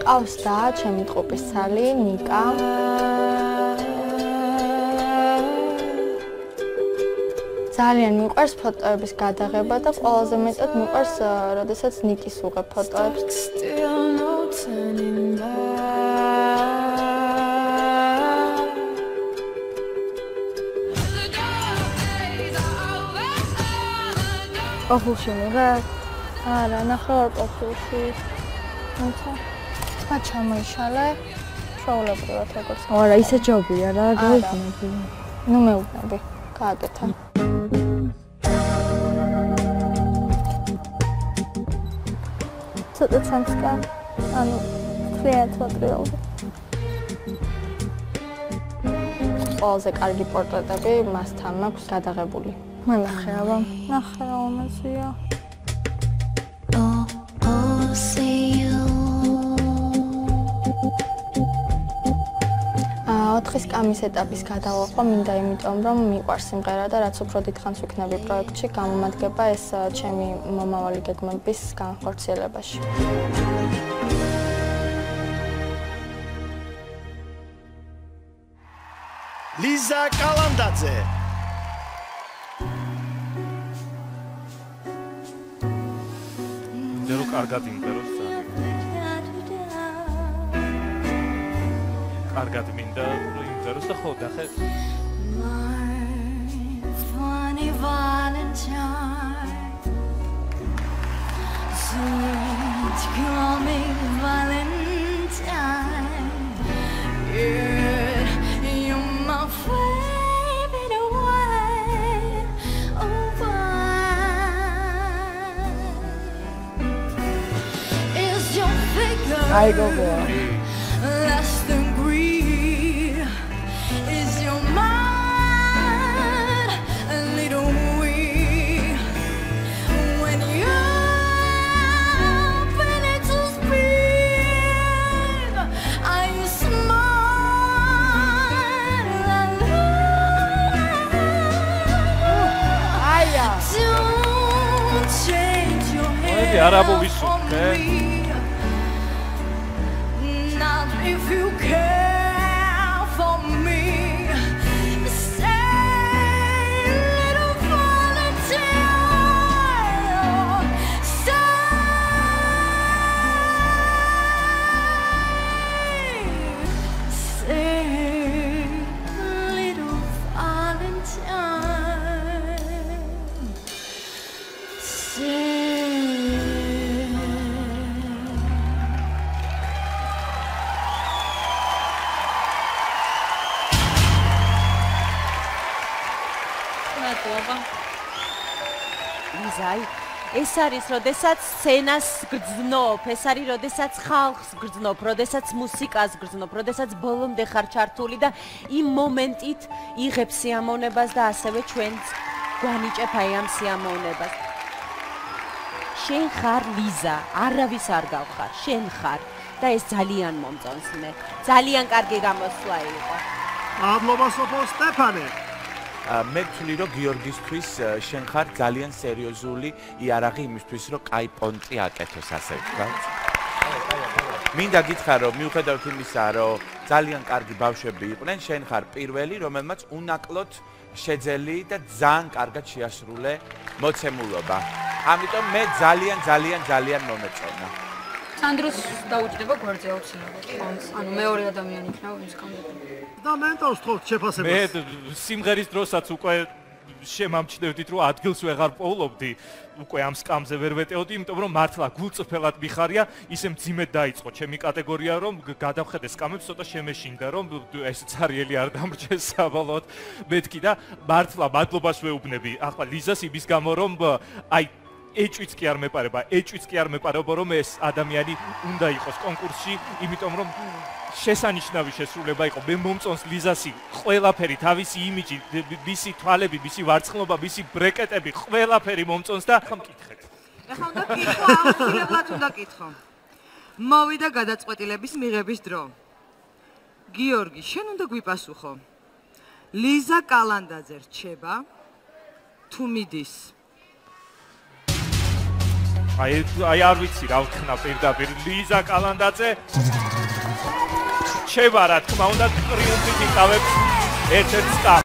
მყავს და ჩემი ტყუპისცალი ნიკა. ძალიან მიყვარს ფოტოების გადაღება და ყველაზე მეტად მიყვარს, როდესაც ნიკის უღებ ფოტოებს. ოფულში მიღებ? არა, ნახევარ ოფულში. თუმცა მათ ჩამოიშალე, ჩვეულებრივად როგორც. არა, ისე ჯობია რა, გაიგონები. ნუ მეუბნები, გააკეთა. ცოტა ცამსკან, ანუ თლიან თოტრიალზე. ყველაზე კარგი პორტრეტები მასთან მაქვს გადაღებული. მანახე აბა, ნახე რა უმეცია. ოთხის კამის ეტაპის გადალახვა მინდა იმიტომ, რომ მიყვარს სიმღერა და რაც უფრო დიდხანს ვიქნები პროექტში, გამომადგება ეს ჩემი მომავალი გეგმების განხორციელებაში. ლიზა კალანდაძე. დერო კარგად იმტეროს კარგად მინდა იმტეროს და ხო დახე funny Valentine sweet coming Valentine you're my favorite wine oh wine is your figure I go there. less than green is your mind a little weak when you open it to speak are you smart Aya don't change your მოდი hair არაბო ვისურვე not if you care for me. Say, little Valentine. Say, little Valentine. Say. ლიზაი, ეს არის, როდესაც სცენას გრძნობ, ეს არის, როდესაც ხალხს გრძნობ, როდესაც მუსიკას გრძნობ, როდესაც ბოლომდე ხარ ჩართული და იმ მომენტით იღებ სიამოვნებას და ასევე ჩვენც გვანიჭებ აი ამ სიამოვნებას. შენ ხარ ლიზა, არავის არ გავხარ, შენ ხარ და ეს ძალიან მომწონს მე. ძალიან კარგი გამოსვლა იყო. მადლობა სოფო სტეფანე. მე ვთვლი რომ გიორგისთვის შენ ხარ ძალიან სერიოზული იარაღი იმისთვის რომ კაი პონტი აკეთოს ასე ვთქვათ. მინდა გითხრა რომ მიუხედავად იმისა რომ ძალიან კარგი ბავშვები იყვნენ შენ ხარ პირველი რომელმაც უნაკლოდ შეძელი და ძალიან კარგად შეასრულე მოცემულობა. ამიტომ მე ძალიან მომეწონა. სანდროს დაუჯდება გვერდზე აუცილებლად. ანუ მეორე ადამიანი იქნება ვინც გამოდები. და მენტორს თხოვთ შეფასებას. მე სიმღერის დროსაც უკვე შემამჩნევდით რომ ადგილს ვეღარ პოულობდი უკვე ამ სკამზე ვერ ვეტეოდი იმიტომ რომ მართლა გულწრფელად მიხარია ისე მძიმედ დაიწყო ჩემი კატეგორია რომ გადავხედე სკამებს ცოტა შემეშინდა რომ ეს ცარიელი არ დამრჩეს საბოლოოდ მეთქი და მართლა მადლობას ვეუბნები ახლა ლიზას იმის გამო რომ აი ეჭვიც კი არ მეპარება რომ ეს ადამიანი უნდა იყოს კონკურსში იმიტომ რომ შესანიშნავი შესრულება იყო მე მომწონს ლიზასი ყველაფერი თავისი იმიჯი მისი თვალები მისი ვარცხლობა მისი ბრეკეტები ყველაფერი მომწონს და ხომ მკითხეთ ეხლა უნდა კითხო აუცილებლად უნდა კითხო მოვიდა გადაწყვეტილების მიღების დრო გიორგი შენ უნდა გვიპასუხო ლიზა კალანდაძე რჩება თუ მიდის აი არ ვიცი რა ვთქნა პირდაპირ ლიზა კალანდაძე შევა რა თქმა უნდა ტრიუმფით იკავებს ერთ-ერთ სტამბს